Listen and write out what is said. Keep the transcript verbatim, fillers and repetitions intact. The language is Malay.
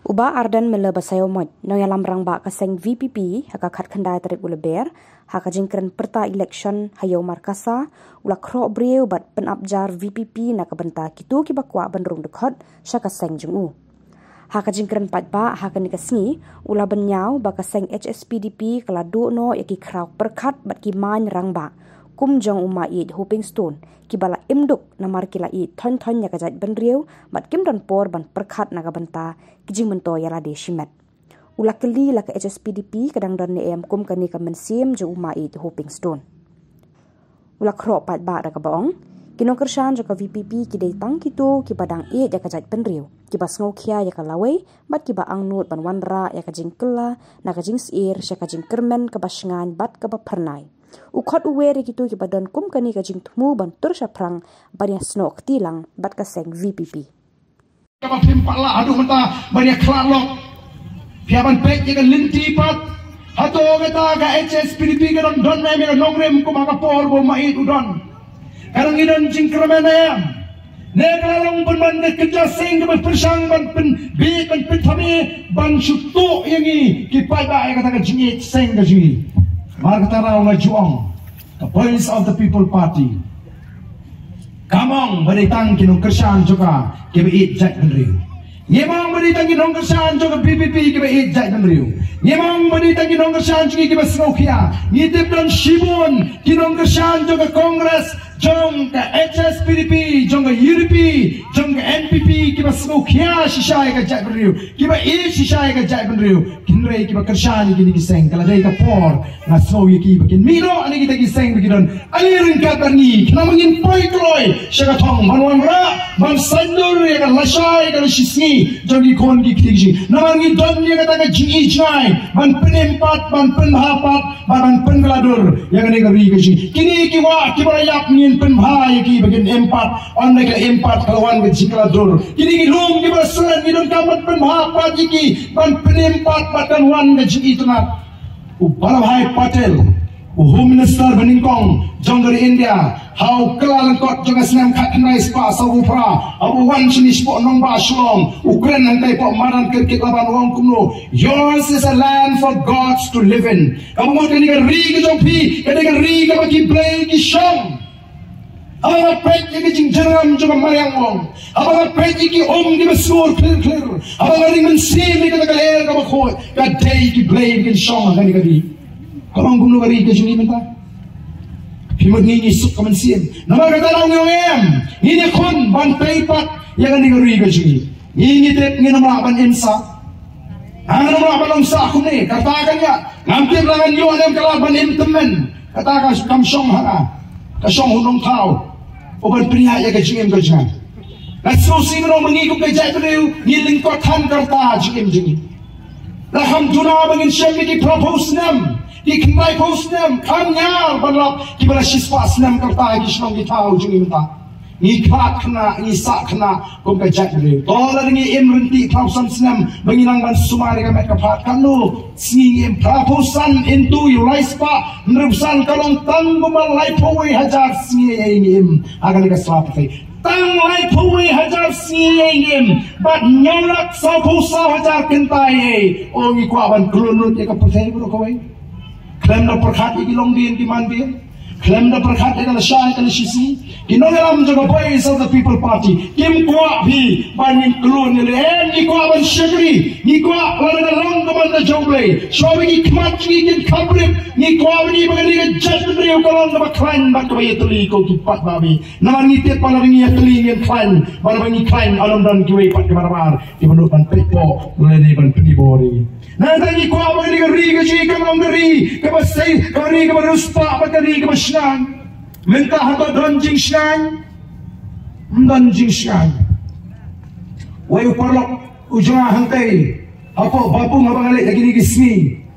Uba Ardent mele basayo mod no yalam rang ba kaseng V P P haka khat khandai tarik ula ber haka jingkren perta election hayo markasa ula Khroh Briew bat Pynap jar V P P na kabenta kitu ki bakwa bandrung dekhot syaka seng jungu haka jingkren pat ba haka ni kasngi ula benyau ba kaseng H S P D P kala du no yaki Khroh perkhat bat ki man rang ba kum jong uma i hoping stone ki bala imduk namar kila i thon thon ya kajat benriu bat kim don por ban perkhat naga benta kijing mento yala de shimet ula keli la ka H S P D P kadang don ne em kum kani ka mensim jo uma i hoping stone ula Khroh pat ba da ka bong kinong kershan jo ka V P P ki dei tang kitu ki padang i ya kajat benriu ki bas ngau khia ya ka lawe bat ki ba angnut ban wanra ya ka jing kela na ka jing sir sha ka jing kermen ka basngan bat ka ba pernai ukhot uwere kitu ki badon kum kani ka jing thmu ban tur saprang bania snok tilang bat ka seng V P P ka pimpala adu mata bania klalok piaban Peit ka linti pat hato kata ka H S P D P ka don don me me nongrem ko maka por bo mai udon karang idon jing kremena ne klalong pun ban ne kerja seng ka persang ban pen bi ban pen thami ban sutu yangi ki pai ba kata ka jing seng ka jing Markataraw nga jong, the voice of the people party. Kamong beritang kinong kersan juga kibiit jat benriu. Nyemong beritang kinong kersan juga P P P kibiit jat benriu. Nyemong beritang kinong kersan juga kibas ngokia. Ngitip don shibun kinong kersan juga kongres jong ka H S P D P jong ka U D P jong ka N P P kibas ngokia sisay ka jat benriu. Kiba i sisay ka jat benriu. Kinrei kiba kersan kini kiseng kala dai ka por na so yiki bakin mino ani kita kiseng bikidon alirin ka berni kana mangin poi kloi syaga thong manwan ra man sandur ya ka lasai ka shisni jogi kon ki kitiji namangi don ya ka ta ji jai man penempat man penhapat man pengladur ya ka negeri ka ji kini ki wa ki barayap ngin penbha yiki bakin empat on ka empat kalawan ka jikaladur kini ki lum ki barasulan ni don kamat penhapat yiki man penempat dan wan ka ji itna Balabhai Patel, Home Minister Beningkong, Jonggari India, how Kelalan Kot Jongasnam Katnai Spa Savupra, Abu Wan Chinishpo Nongba Shillong, Ukraine and Taipo Maran Kirkit Laban Wong Kumno. Yours is a land for gods to live in. Kamu kaniga riga jompi, kaniga riga baki play ki shong. Abang Peit iki jing jeram juga mayang wong. Abang Peit iki om di besur clear clear. Abang ring mensim iki kata air ka bakhoy. Ka day iki blame kin shong kani kadi. Kalong gumno kari ka jini menta. Pimod ni ni suk ka mensim. Nama kata lang yung em. Ini kon ban peipat yang kani kari ka jini. Ini tep ngin melaban insa. Ang melaban insa aku ni katakan ya. Ngampir langan yo anem kalaban im temen. Katakan kam shong ha. Ka shong hunong tao. Oban pria ya ka jingem ka jang. Na susi mo mangikop kay jay Briew, ngiling ko tan karta jingem jingi. La ham duna bangin syem ki propose nam. Ki kmai post nam kam nyar banlap ki bala shispas nam karta ki shlong ki tao jingem ta. Ni khat khna ni sa khna kom ka jay Briew. Dollar ngi imrenti thousand nam banginang ban sumari ka met ka phat kanu. Sing em proposan into your life pa nrusan kalong tang gumal life away hajar sing em agan ka slap fe tang life away hajar sing em but nyarak sa pusa hajar kentai ongi kwaban klunut ya ka puthe bro ko we klem na perkhat iki long din di man din klem na perkhat ya la shay ka shisi kinogaram joga voice of the people party kim kwa bhi banin klun ni en ni kwa ban shagri ni kwa la long ka ban joble shobi ki kmat ki kin khabre ni kwa ni bagani ka jat Briew kalon ba klan ba ka yetli ko ki pat babi na ni te pala ni yetli ni klan ba ba ni klan alom dan ki we pat ka barbar ki ban ban pepo le ni ban pibo ni na ta ni kwa bagani ka ri ka ji ka long ri ka ba sei ka ri ka ba ruspa ba ka ri ka ba shnan minta hato don jing shnan don jing shnan way parlok ujra hangtai apo bapu ngabangale lagi ni gismi